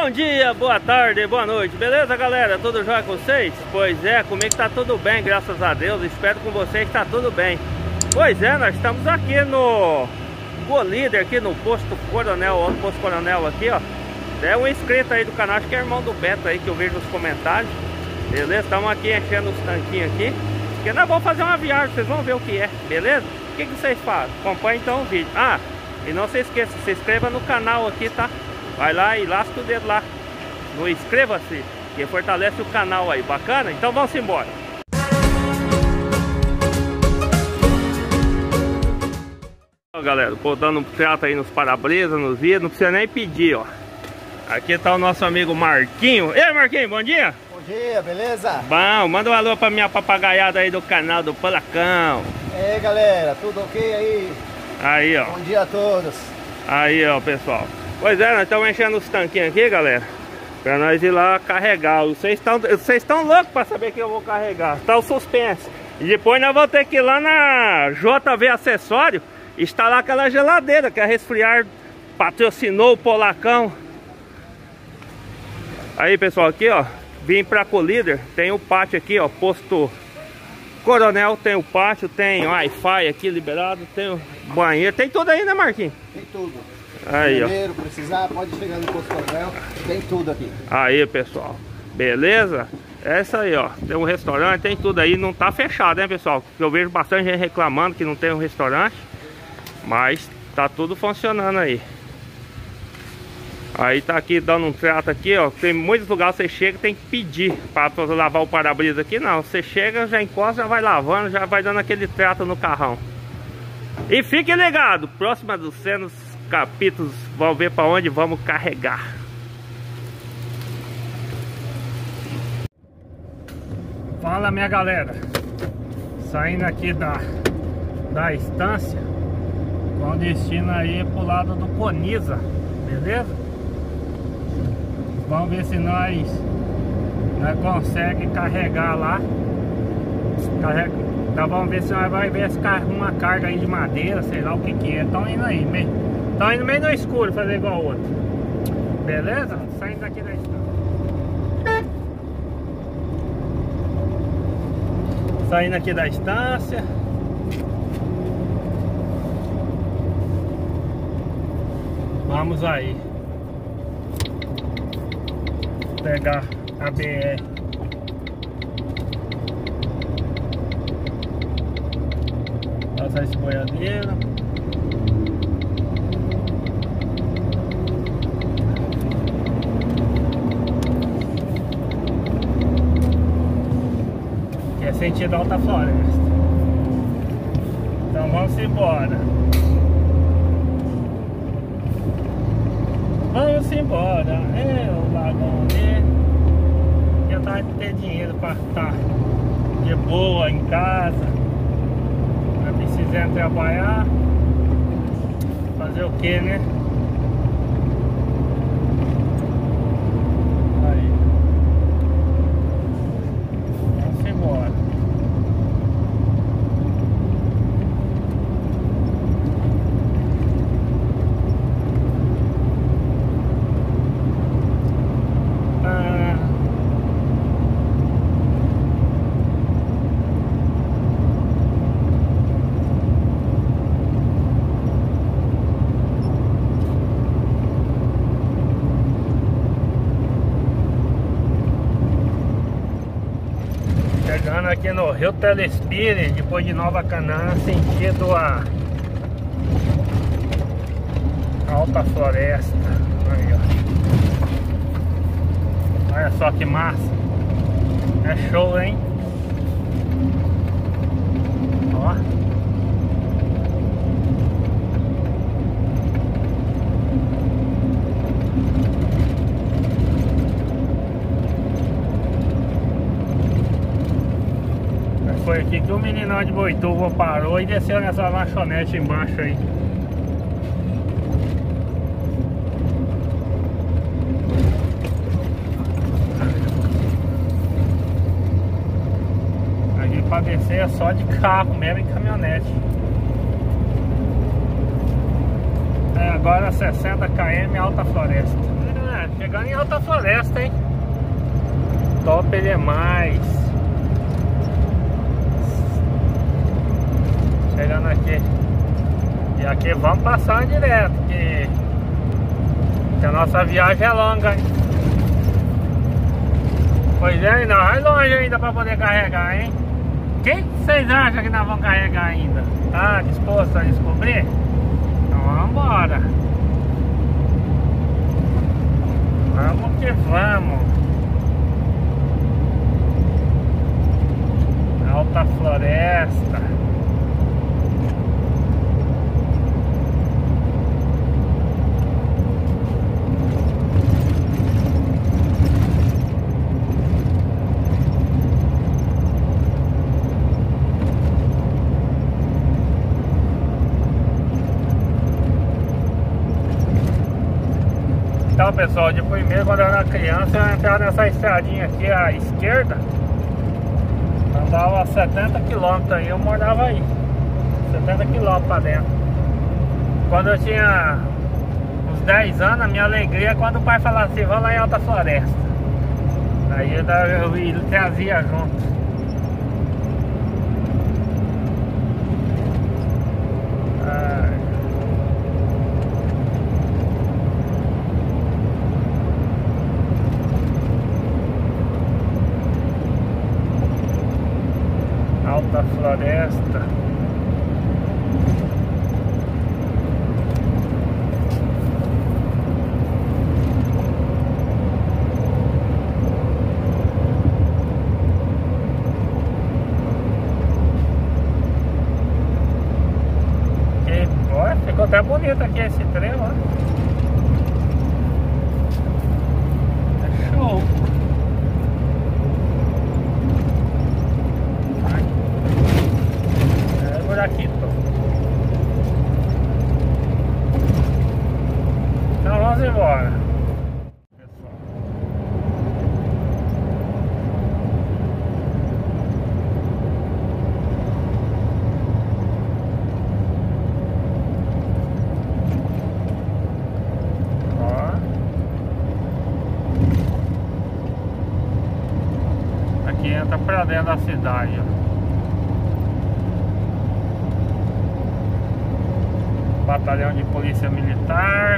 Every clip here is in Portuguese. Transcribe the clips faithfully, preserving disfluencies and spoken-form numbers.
Bom dia, boa tarde, boa noite, beleza galera? Tudo jóia com vocês? Pois é, comigo tá tudo bem, graças a Deus. Espero com vocês tá tudo bem. Pois é, nós estamos aqui no GoLíder, aqui no posto Coronel, outro posto Coronel aqui, ó. É um inscrito aí do canal, acho que é irmão do Beto aí, que eu vejo nos comentários. Beleza? Estamos aqui enchendo os tanquinhos aqui, porque nós vamos fazer uma viagem, vocês vão ver o que é, beleza? O que, que vocês fazem? Acompanhe então o vídeo. Ah, e não se esqueça, se inscreva no canal aqui, tá? Vai lá e lasca o dedo lá no inscreva-se, que fortalece o canal aí, bacana? Então vamos embora. Ó, galera, botando um trato aí nos para-brisa, nos vidros, não precisa nem pedir, ó. Aqui tá o nosso amigo Marquinho. E aí, Marquinho, bom dia? Bom dia, beleza? Bom, manda um alô pra minha papagaiada aí do canal do Palacão. E aí, galera, tudo ok aí? Aí, ó. Bom dia a todos. Aí, ó, pessoal. Pois é, nós estamos enchendo os tanquinhos aqui, galera, pra nós ir lá carregar. Vocês estão vocês estão loucos pra saber que eu vou carregar. Tá o suspense. E depois nós vamos ter que ir lá na J V Acessório instalar aquela geladeira que a Resfriar patrocinou o Polacão. Aí, pessoal, aqui, ó, vim pra GoLíder. Tem o pátio aqui, ó, posto Coronel. Tem o pátio, tem Wi-Fi aqui liberado, tem o banheiro, tem tudo aí, né, Marquinhos? Tem tudo. Aí, Primeiro, ó, precisar, pode chegar no posto Coronel, tem tudo aqui. Aí, pessoal, beleza? É isso aí, ó. Tem um restaurante, tem tudo aí. Não tá fechado, né, pessoal? Porque eu vejo bastante gente reclamando que não tem um restaurante, mas tá tudo funcionando aí. Aí tá aqui dando um trato aqui, ó. Tem muitos lugares que você chega, tem que pedir para lavar o para-brisa aqui. Não, você chega, já encosta, já vai lavando, já vai dando aquele trato no carrão. E fique ligado, próxima dos cenas capítulos, vão ver para onde vamos carregar. Fala, minha galera, saindo aqui da da estância com destino aí pro lado do Coniza, beleza? Vamos ver se nós nós consegue carregar lá. Carrega. Então vamos ver se nós vai ver se uma carga aí de madeira, sei lá o que que é. Estão indo aí, meio Estão indo meio no escuro, fazer igual o outro. Beleza? Saindo daqui da estância. Saindo aqui da estância. Vamos aí pegar a B R. Passar esse boiadeiro. Sentido Alta Floresta. Então vamos embora. Vamos embora. É o vagão dele. Eu tava de ter dinheiro para estar de boa em casa. Não precisando trabalhar. Fazer o que, né? Aí. Vamos embora. Chegando aqui no Rio Telespires, depois de Nova Canaã, sentido a Alta Floresta. Aí, ó. Olha só que massa. É show, hein? Ó. Foi aqui que o meninão de Boituva parou e desceu nessa lanchonete embaixo aí. Aqui pra descer é só de carro mesmo e caminhonete. É, agora sessenta quilômetros Alta Floresta. É, Chegando em Alta Floresta, hein? Top demais. Chegando aqui. E aqui vamos passar direto, que, que a nossa viagem é longa, hein? Pois é, não vai longe ainda para poder carregar, hein? Quem vocês acham que nós vamos carregar ainda? Tá disposto a descobrir? Então vamos embora. Vamos que vamos. Alta Floresta. Então, pessoal, de primeiro, quando eu era criança, eu entrava nessa estradinha aqui à esquerda, andava setenta quilômetros aí, eu morava aí, setenta quilômetros pra dentro. Quando eu tinha uns dez anos, a minha alegria é quando o pai falava assim, vamos lá em Alta Floresta. Aí eu, eu, ele trazia junto. Alta Floresta. E, ó, ficou até bonito aqui esse trem, ó. É show. Aqui, então vamos embora, pessoal. Ó. Aqui entra pra dentro da cidade, ó. Batalhão de Polícia Militar.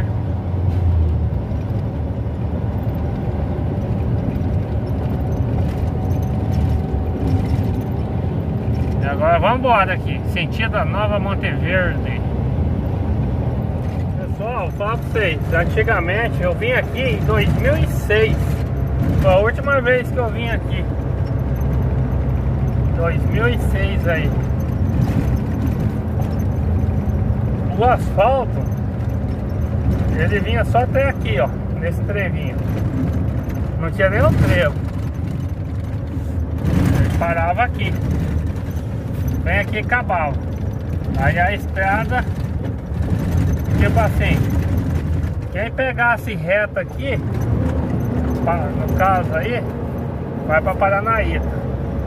E agora vamos embora aqui, sentido Nova Monte Verde. Pessoal, vou falar pra vocês, antigamente eu vim aqui em dois mil e seis. Foi a última vez que eu vim aqui, dois mil e seis aí. O asfalto, ele vinha só até aqui, ó, nesse trevinho. Não tinha nem o trevo. Ele parava aqui. Vem aqui e acabava. Aí a estrada, tipo assim, quem pegasse reto aqui, no caso aí, vai pra Paranaíta.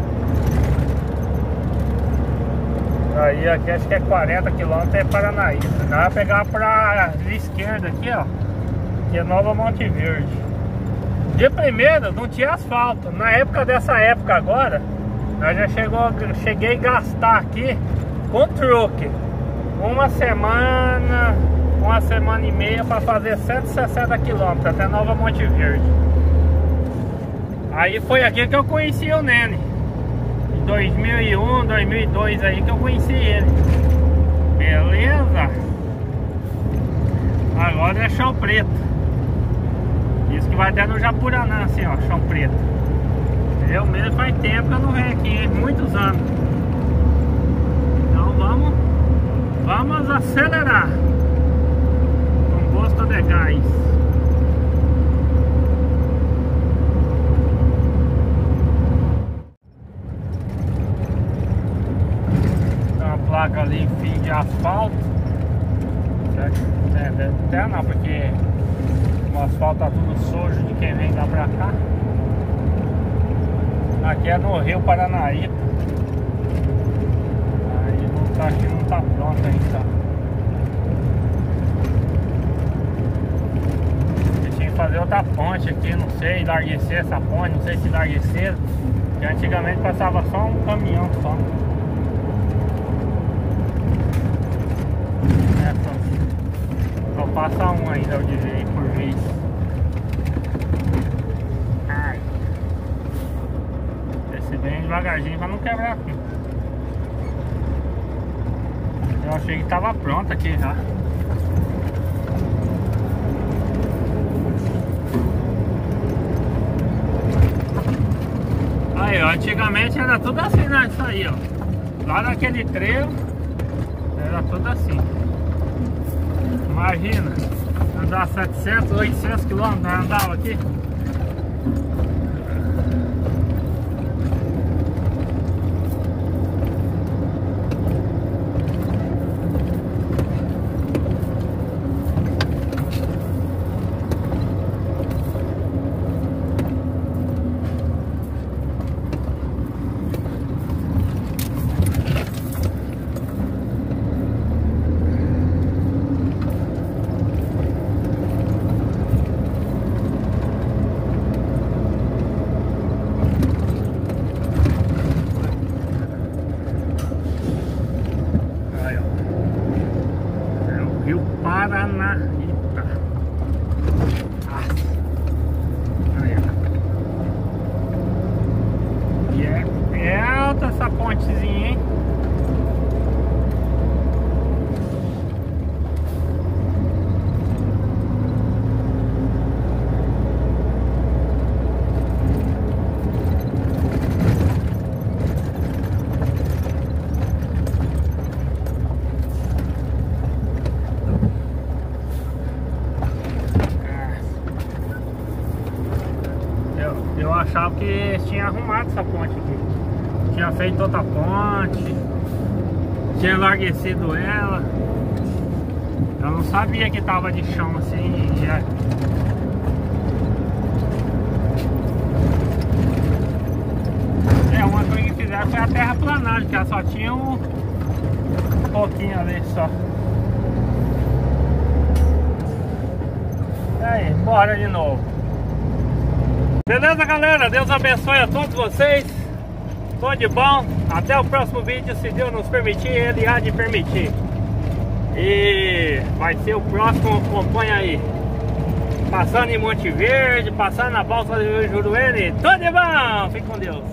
Aí aqui acho que é quarenta quilômetros, é Paranaíta. Nós vamos pegar pra esquerda aqui, ó, que é Nova Monte Verde. De primeiro não tinha asfalto. Na época dessa época agora, nós já chegou, cheguei a gastar aqui com truque uma semana, uma semana e meia para fazer cento e sessenta quilômetros até Nova Monte Verde. Aí foi aqui que eu conheci o Nene. dois mil e um, dois mil e dois aí que eu conheci ele. Beleza? Agora é chão preto. Isso que vai até no Japuranã, assim, ó, chão preto. Eu mesmo faz tempo que eu não venho aqui, muitos anos. Então vamos, vamos acelerar. Com gosto de gás. Placa ali, fim de asfalto. Certo? É, deve ter não, porque o asfalto tá tudo sujo de quem vem lá pra cá. Aqui é no Rio Paranaíta. Aí não tá, aqui não tá pronto ainda. fazer outra ponte aqui, não sei, larguecer essa ponte, não sei se larguecer. Porque antigamente passava só um caminhão só. É, só, só passa um ainda, eu dizer, por vez. Ai. Desce bem devagarzinho pra não quebrar aqui. Eu achei que tava pronto aqui já. Aí, ó, antigamente era tudo assim, né? Isso aí, ó. Lá naquele trevo era tudo assim. Imagina, andar setecentos, oitocentos quilômetros, nós andava aqui. Rio Paranaíta. Ah. Aí, ó. E é, é alta essa pontezinha, hein? Eu achava que tinha arrumado essa ponte aqui. Tinha feito outra ponte, tinha larguecido ela. Eu não sabia que tava de chão assim. Já. É, uma coisa que fizeram foi a terraplanagem, que ela só tinha um pouquinho ali só. E aí, bora de novo. Beleza, galera? Deus abençoe a todos vocês. Tudo de bom. Até o próximo vídeo, se Deus nos permitir, Ele há de permitir. E vai ser o próximo, acompanha aí. Passando em Monte Verde, passando na Balsa do Juruene. Tudo de bom. Fique com Deus.